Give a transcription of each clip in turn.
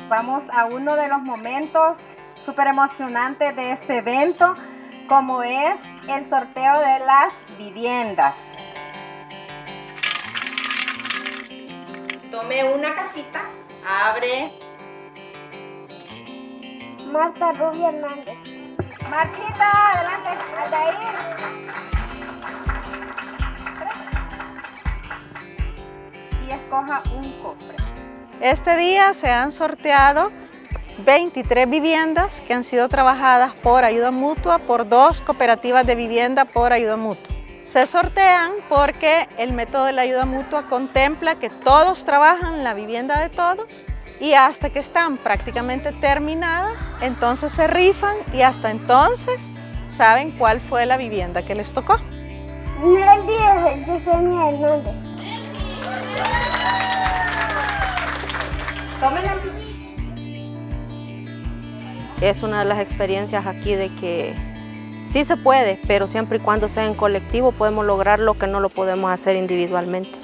Vamos a uno de los momentos súper emocionantes de este evento, como es el sorteo de las viviendas. Tome una casita, abre. Marta Rubio Hernández. Marchita, adelante, Aldair. Y escoja un cofre. Este día se han sorteado 23 viviendas que han sido trabajadas por ayuda mutua por 2 cooperativas de vivienda por ayuda mutua. Se sortean porque el método de la ayuda mutua contempla que todos trabajan en la vivienda de todos y hasta que están prácticamente terminadas, entonces se rifan y hasta entonces saben cuál fue la vivienda que les tocó. Nelly Yesenia Hernández. Es una de las experiencias aquí de que sí se puede, pero siempre y cuando sea en colectivo podemos lograr lo que no lo podemos hacer individualmente.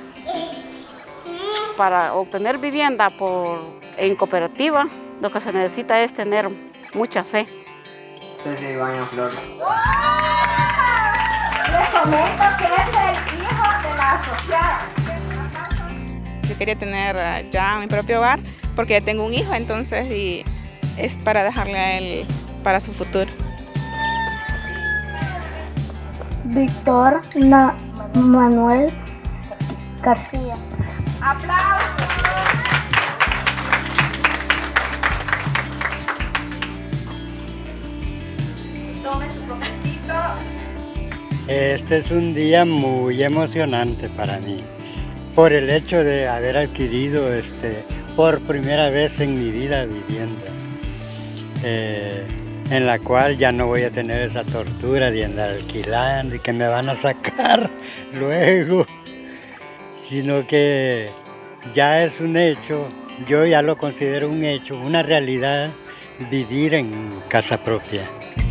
Para obtener vivienda en cooperativa, lo que se necesita es tener mucha fe. Soy Iván Flor. Les comento que es el hijo de la asociada. Yo quería tener ya mi propio hogar porque ya tengo un hijo, entonces y es para dejarle a él para su futuro. Víctor Manuel García. ¡Aplausos! Tome su cafecito. Este es un día muy emocionante para mí, por el hecho de haber adquirido por primera vez en mi vida vivienda, en la cual ya no voy a tener esa tortura de andar alquilando y que me van a sacar luego, sino que ya es un hecho, yo ya lo considero un hecho, una realidad, vivir en casa propia.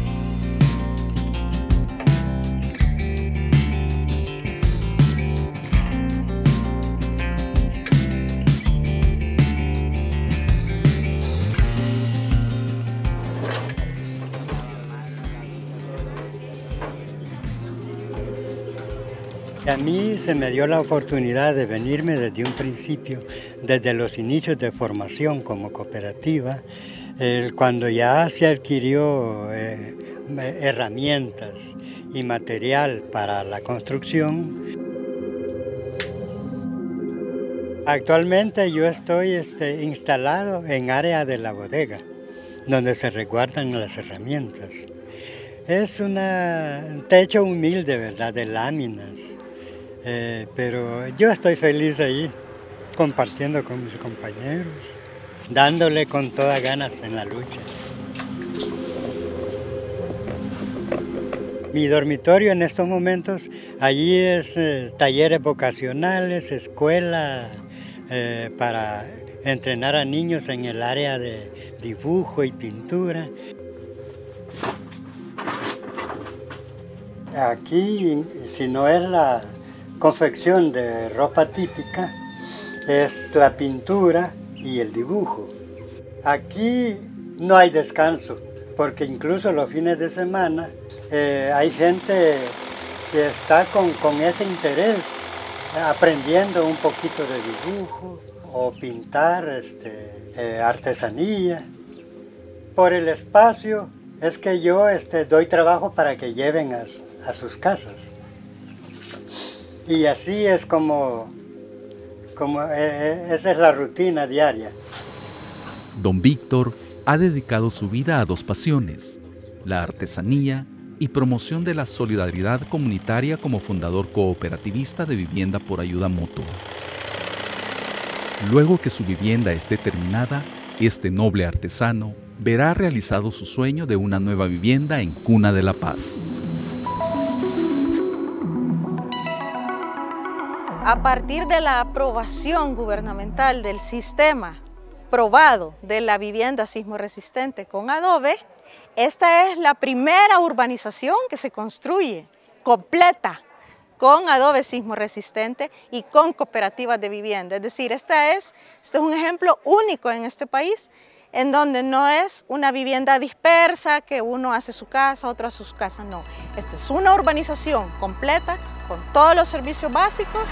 A mí se me dio la oportunidad de venirme desde un principio, desde los inicios de formación como cooperativa, cuando ya se adquirió herramientas y material para la construcción. Actualmente yo estoy instalado en área de la bodega, donde se resguardan las herramientas. Es un techo humilde, ¿verdad?, de láminas. Pero yo estoy feliz ahí, compartiendo con mis compañeros, dándole con todas ganas en la lucha. Mi dormitorio en estos momentos, allí es talleres vocacionales, escuela para entrenar a niños en el área de dibujo y pintura. Aquí, si no es la confección de ropa típica, es la pintura y el dibujo. Aquí no hay descanso, porque incluso los fines de semana hay gente que está con ese interés, aprendiendo un poquito de dibujo o pintar artesanía. Por el espacio es que yo doy trabajo para que lleven a sus casas. Y así es como esa es la rutina diaria. Don Víctor ha dedicado su vida a 2 pasiones, la artesanía y promoción de la solidaridad comunitaria como fundador cooperativista de vivienda por ayuda mutua. Luego que su vivienda esté terminada, este noble artesano verá realizado su sueño de una nueva vivienda en Cuna de la Paz. A partir de la aprobación gubernamental del sistema probado de la vivienda sismo resistente con adobe, esta es la primera urbanización que se construye completa con adobe sismo resistente y con cooperativas de vivienda. Es decir, este es un ejemplo único en este país, en donde no es una vivienda dispersa, que uno hace su casa, otro hace su casa, no. Esta es una urbanización completa, con todos los servicios básicos.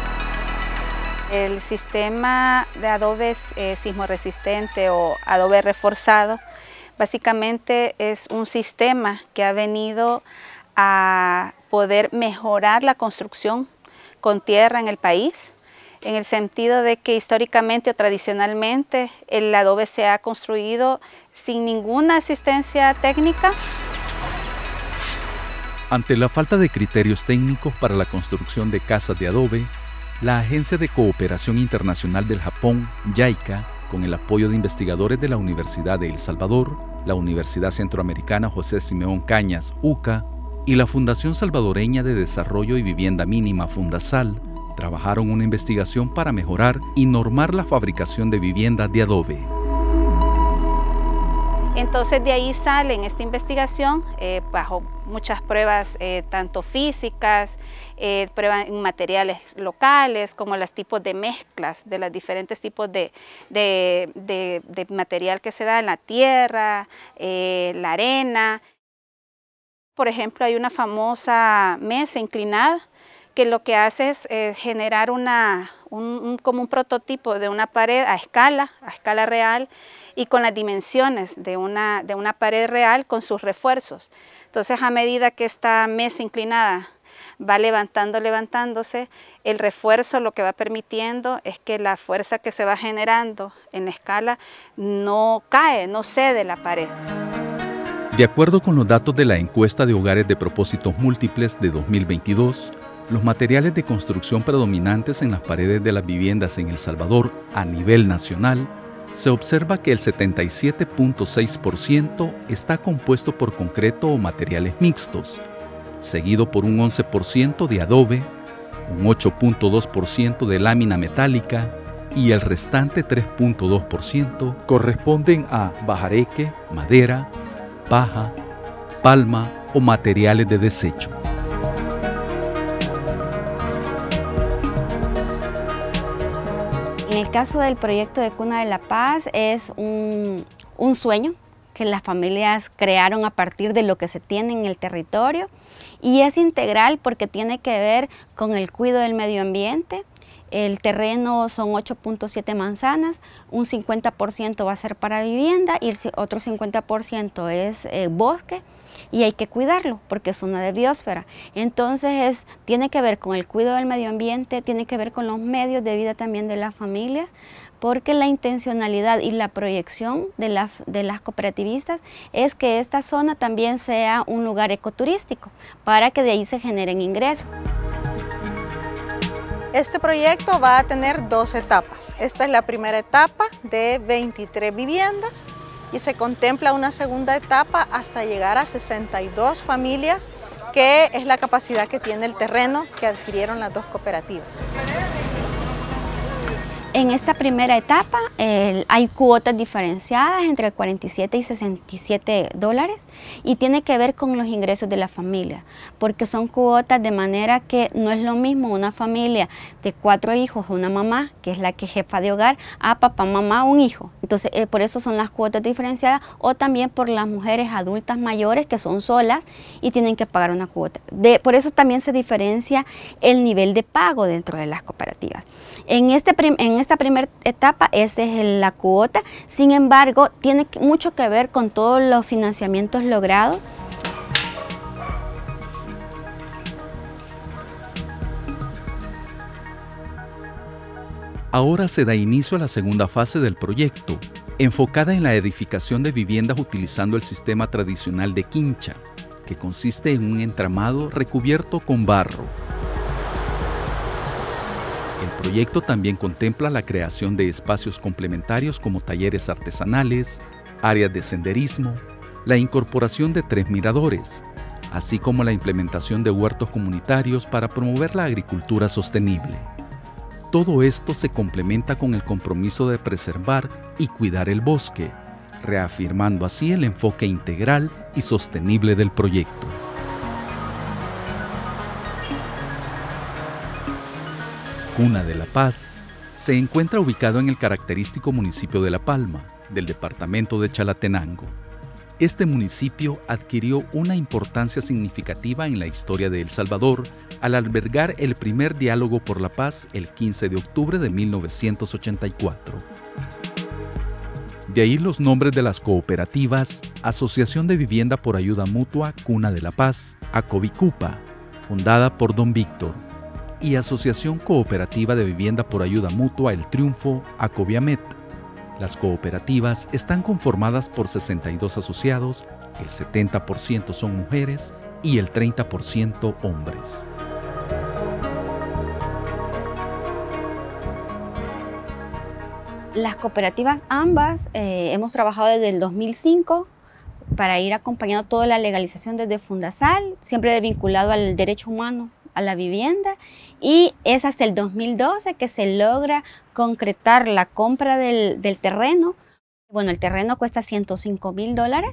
El sistema de adobes sismo resistente o adobe reforzado, básicamente es un sistema que ha venido a poder mejorar la construcción con tierra en el país, en el sentido de que históricamente o tradicionalmente el adobe se ha construido sin ninguna asistencia técnica. Ante la falta de criterios técnicos para la construcción de casas de adobe, la Agencia de Cooperación Internacional del Japón, JICA, con el apoyo de investigadores de la Universidad de El Salvador, la Universidad Centroamericana José Simeón Cañas, UCA, y la Fundación Salvadoreña de Desarrollo y Vivienda Mínima, Fundasal, trabajaron una investigación para mejorar y normar la fabricación de viviendas de adobe. Entonces de ahí sale en esta investigación, bajo muchas pruebas tanto físicas, pruebas en materiales locales, como los tipos de mezclas de los diferentes tipos de material que se da en la tierra, la arena. Por ejemplo, hay una famosa mesa inclinada que lo que hace es generar como un prototipo de una pared a escala real y con las dimensiones de una pared real con sus refuerzos. Entonces, a medida que esta mesa inclinada va levantándose, el refuerzo lo que va permitiendo es que la fuerza que se va generando en la escala no cae, no cede la pared. De acuerdo con los datos de la encuesta de hogares de propósitos múltiples de 2022, los materiales de construcción predominantes en las paredes de las viviendas en El Salvador a nivel nacional, se observa que el 77.6% está compuesto por concreto o materiales mixtos, seguido por un 11% de adobe, un 8.2% de lámina metálica y el restante 3.2% corresponden a bajareque, madera, paja, palma o materiales de desecho. En el caso del proyecto de Cuna de la Paz es un sueño que las familias crearon a partir de lo que se tiene en el territorio y es integral porque tiene que ver con el cuidado del medio ambiente. El terreno son 8.7 manzanas, un 50% va a ser para vivienda y el otro 50% es bosque. Y hay que cuidarlo porque es una de biosfera. Entonces tiene que ver con el cuidado del medio ambiente, tiene que ver con los medios de vida también de las familias, porque la intencionalidad y la proyección de las cooperativistas es que esta zona también sea un lugar ecoturístico para que de ahí se generen ingresos. Este proyecto va a tener 2 etapas. Esta es la primera etapa de 23 viviendas. Y se contempla una segunda etapa hasta llegar a 62 familias, que es la capacidad que tiene el terreno que adquirieron las 2 cooperativas. En esta primera etapa hay cuotas diferenciadas entre el 47 y 67 dólares y tiene que ver con los ingresos de la familia, porque son cuotas de manera que no es lo mismo una familia de 4 hijos, una mamá, que es la que es jefa de hogar, a papá, mamá, un hijo. Entonces, por eso son las cuotas diferenciadas, o también por las mujeres adultas mayores que son solas y tienen que pagar una cuota. Por eso también se diferencia el nivel de pago dentro de las cooperativas. En esta primera etapa, esa es la cuota, sin embargo, tiene mucho que ver con todos los financiamientos logrados. Ahora se da inicio a la segunda fase del proyecto, enfocada en la edificación de viviendas utilizando el sistema tradicional de quincha, que consiste en un entramado recubierto con barro. El proyecto también contempla la creación de espacios complementarios como talleres artesanales, áreas de senderismo, la incorporación de 3 miradores, así como la implementación de huertos comunitarios para promover la agricultura sostenible. Todo esto se complementa con el compromiso de preservar y cuidar el bosque, reafirmando así el enfoque integral y sostenible del proyecto. Cuna de la Paz se encuentra ubicado en el característico municipio de La Palma, del departamento de Chalatenango. Este municipio adquirió una importancia significativa en la historia de El Salvador al albergar el primer diálogo por la paz el 15 de octubre de 1984. De ahí los nombres de las cooperativas Asociación de Vivienda por Ayuda Mutua Cuna de la Paz, ACOVICUPA, fundada por Don Víctor, y Asociación Cooperativa de Vivienda por Ayuda Mutua El Triunfo, ACOVIAMET. Las cooperativas están conformadas por 62 asociados, el 70% son mujeres y el 30% hombres. Las cooperativas ambas hemos trabajado desde el 2005 para ir acompañando toda la legalización desde Fundasal, siempre vinculado al derecho humano a la vivienda, y es hasta el 2012 que se logra concretar la compra del terreno. Bueno, el terreno cuesta $105,000.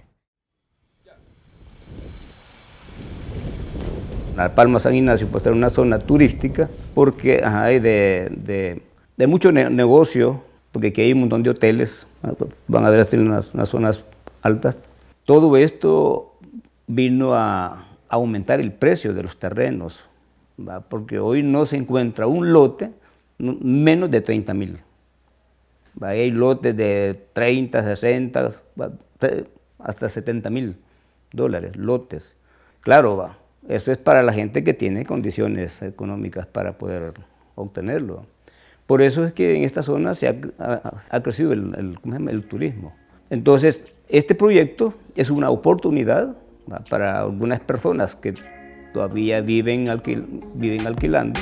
La Palma San Ignacio puede ser una zona turística porque hay de mucho negocio, porque aquí hay un montón de hoteles, van a ver así unas zonas altas. Todo esto vino a aumentar el precio de los terrenos, ¿va? Porque hoy no se encuentra un lote menos de 30,000. Hay lotes de 30, 60, hasta $70,000 lotes. Claro, ¿va? Eso es para la gente que tiene condiciones económicas para poder obtenerlo. Por eso es que en esta zona se ha crecido el turismo. Entonces, este proyecto es una oportunidad, ¿va? Para algunas personas que todavía viven alquilando.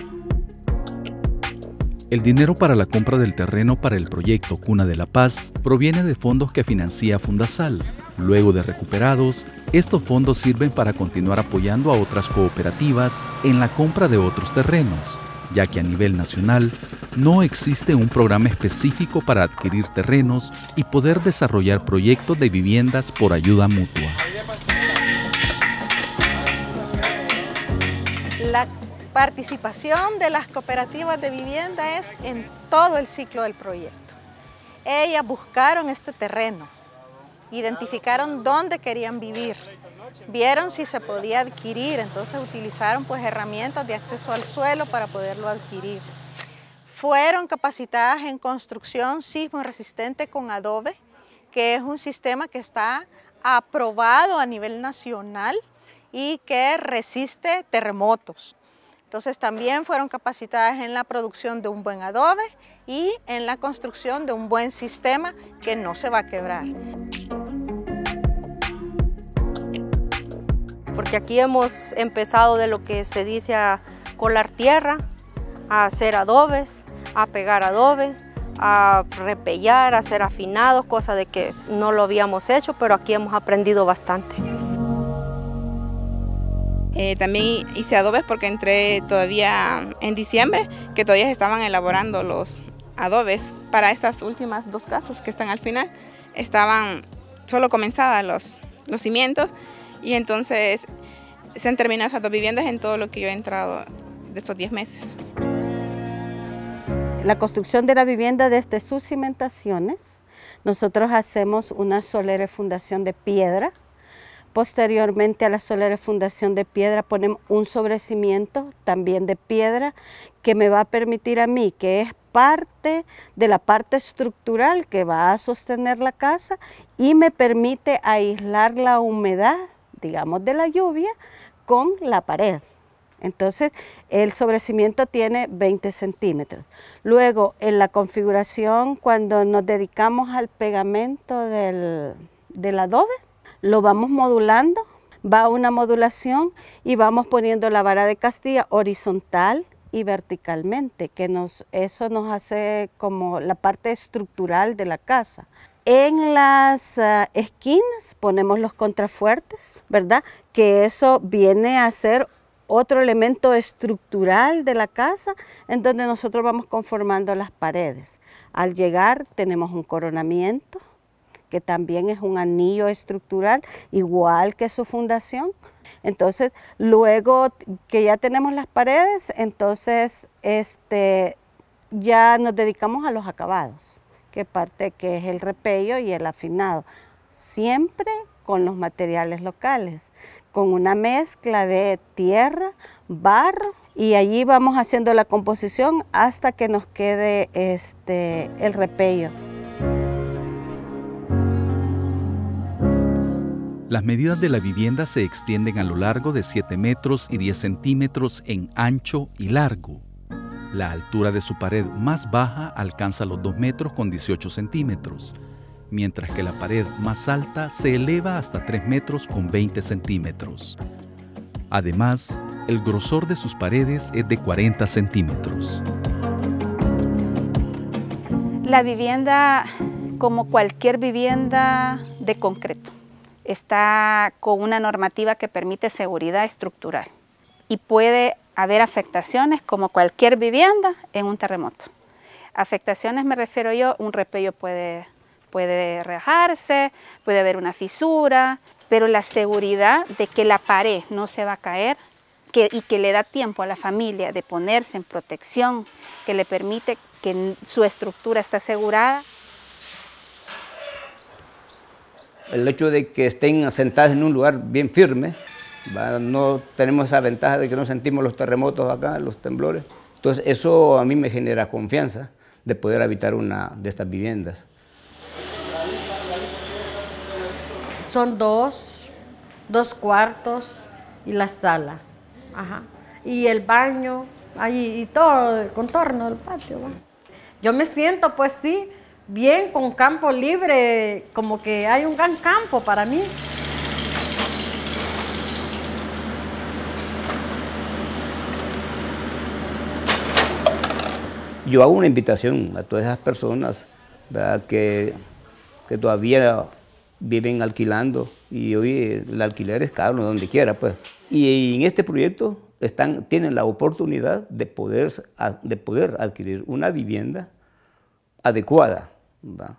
El dinero para la compra del terreno para el proyecto Cuna de la Paz proviene de fondos que financia Fundasal. Luego de recuperados, estos fondos sirven para continuar apoyando a otras cooperativas en la compra de otros terrenos, ya que a nivel nacional no existe un programa específico para adquirir terrenos y poder desarrollar proyectos de viviendas por ayuda mutua. La participación de las cooperativas de vivienda es en todo el ciclo del proyecto. Ellas buscaron este terreno, identificaron dónde querían vivir, vieron si se podía adquirir, entonces utilizaron pues herramientas de acceso al suelo para poderlo adquirir. Fueron capacitadas en construcción sismo resistente con adobe, que es un sistema que está aprobado a nivel nacional y que resiste terremotos. Entonces también fueron capacitadas en la producción de un buen adobe y en la construcción de un buen sistema que no se va a quebrar. Porque aquí hemos empezado de lo que se dice a colar tierra, a hacer adobes, a pegar adobe, a repellar, a hacer afinados, cosa de que no lo habíamos hecho, pero aquí hemos aprendido bastante. También hice adobes porque entré todavía en diciembre, que todavía se estaban elaborando los adobes para estas últimas dos casas que están al final. Estaban solo comenzadas los cimientos y entonces se han terminado esas dos viviendas en todo lo que yo he entrado de estos 10 meses. La construcción de la vivienda desde sus cimentaciones, nosotros hacemos una solera fundación de piedra. Posteriormente a la solera fundación de piedra ponemos un sobrecimiento también de piedra que me va a permitir a mí, que es parte de la parte estructural que va a sostener la casa y me permite aislar la humedad, digamos, de la lluvia con la pared. Entonces el sobrecimiento tiene 20 centímetros. Luego en la configuración, cuando nos dedicamos al pegamento del adobe, lo vamos modulando, va una modulación y vamos poniendo la vara de Castilla horizontal y verticalmente, que eso nos hace como la parte estructural de la casa. En las esquinas ponemos los contrafuertes, ¿verdad? Que eso viene a ser otro elemento estructural de la casa en donde nosotros vamos conformando las paredes. Al llegar tenemos un coronamiento, que también es un anillo estructural, igual que su fundación. Entonces, luego que ya tenemos las paredes, entonces ya nos dedicamos a los acabados, que es el repello y el afinado, siempre con los materiales locales, con una mezcla de tierra, barro, y allí vamos haciendo la composición hasta que nos quede el repello. Las medidas de la vivienda se extienden a lo largo de 7 metros y 10 centímetros en ancho y largo. La altura de su pared más baja alcanza los 2 metros con 18 centímetros, mientras que la pared más alta se eleva hasta 3 metros con 20 centímetros. Además, el grosor de sus paredes es de 40 centímetros. La vivienda, como cualquier vivienda de concreto, está con una normativa que permite seguridad estructural y puede haber afectaciones como cualquier vivienda en un terremoto. Afectaciones me refiero yo, un repello puede rajarse, puede haber una fisura, pero la seguridad de que la pared no se va a caer y que le da tiempo a la familia de ponerse en protección, que le permite que su estructura esté asegurada. El hecho de que estén asentadas en un lugar bien firme, no tenemos esa ventaja de que no sentimos los terremotos acá, los temblores. Entonces eso a mí me genera confianza de poder habitar una de estas viviendas. Son dos cuartos y la sala. Ajá. Y el baño, ahí, y todo el contorno del patio. ¿Va? Yo me siento, pues sí, bien con campo libre, como que hay un gran campo para mí. Yo hago una invitación a todas esas personas, ¿verdad?, que todavía viven alquilando, y hoy el alquiler es caro donde quiera, pues. Y en este proyecto tienen la oportunidad de poder adquirir una vivienda adecuada, ¿verdad?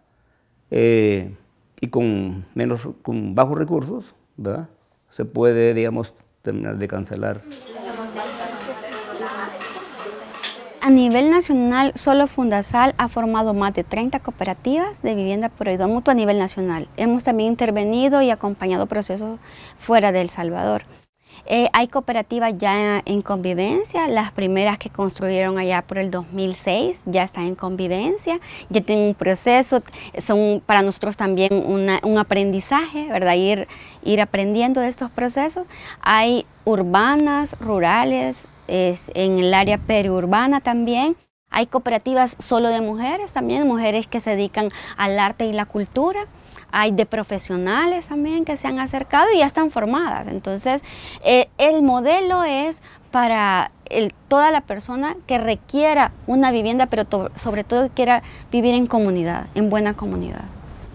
Y con bajos recursos, ¿verdad?, se puede, digamos, terminar de cancelar. A nivel nacional, solo Fundasal ha formado más de 30 cooperativas de vivienda por ayuda mutua a nivel nacional. Hemos también intervenido y acompañado procesos fuera de El Salvador. Hay cooperativas ya en convivencia, las primeras que construyeron allá por el 2006 ya están en convivencia, ya tienen un proceso, son para nosotros también un aprendizaje, ¿verdad? Ir aprendiendo de estos procesos. Hay urbanas, rurales, en el área periurbana también. Hay cooperativas solo de mujeres también, mujeres que se dedican al arte y la cultura. Hay de profesionales también que se han acercado y ya están formadas. Entonces, el modelo es para toda la persona que requiera una vivienda, pero sobre todo que quiera vivir en comunidad, en buena comunidad.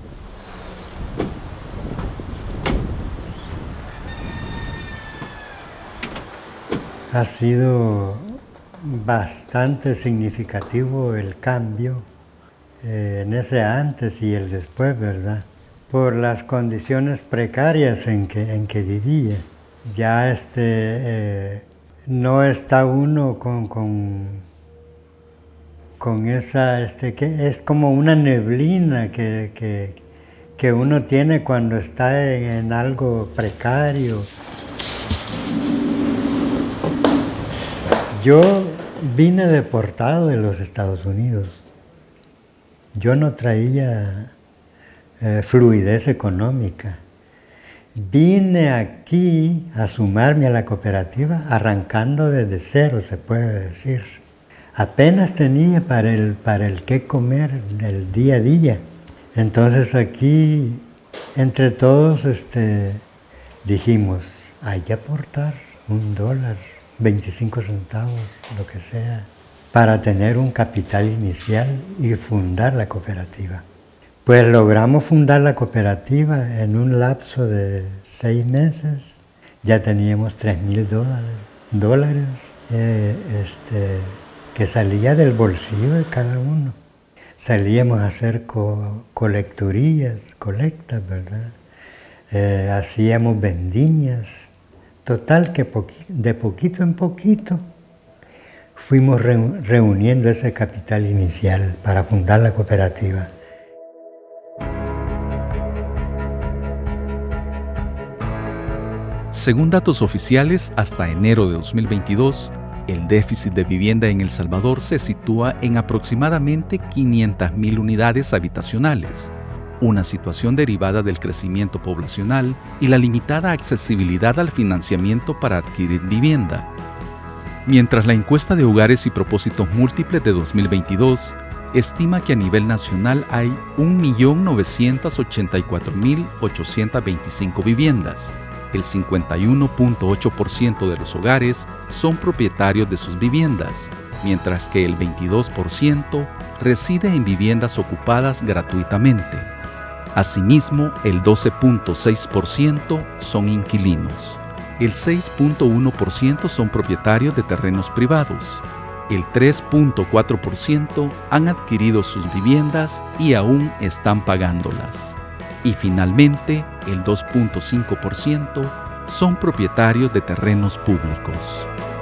Ha sido bastante significativo el cambio en ese antes y el después, ¿verdad? Por las condiciones precarias en que vivía. Ya no está uno con esa, que es como una neblina que uno tiene cuando está en algo precario. Yo vine deportado de los Estados Unidos. Yo no traía fluidez económica. Vine aquí a sumarme a la cooperativa arrancando desde cero, se puede decir. Apenas tenía para el qué comer el día a día. Entonces aquí, entre todos, dijimos, hay que aportar $1, 25 centavos, lo que sea, para tener un capital inicial y fundar la cooperativa. Pues logramos fundar la cooperativa en un lapso de 6 meses. Ya teníamos $3,000 que salía del bolsillo de cada uno. Salíamos a hacer colectas, ¿verdad? Hacíamos vendimias. Total que de poquito en poquito fuimos reuniendo ese capital inicial para fundar la cooperativa. Según datos oficiales, hasta enero de 2022, el déficit de vivienda en El Salvador se sitúa en aproximadamente 500.000 unidades habitacionales, una situación derivada del crecimiento poblacional y la limitada accesibilidad al financiamiento para adquirir vivienda. Mientras la encuesta de hogares y propósitos múltiples de 2022 estima que a nivel nacional hay 1.984.825 viviendas, el 51.8% de los hogares son propietarios de sus viviendas, mientras que el 22% reside en viviendas ocupadas gratuitamente. Asimismo, el 12.6% son inquilinos, el 6.1% son propietarios de terrenos privados, el 3.4% han adquirido sus viviendas y aún están pagándolas. Y finalmente, el 2.5% son propietarios de terrenos públicos.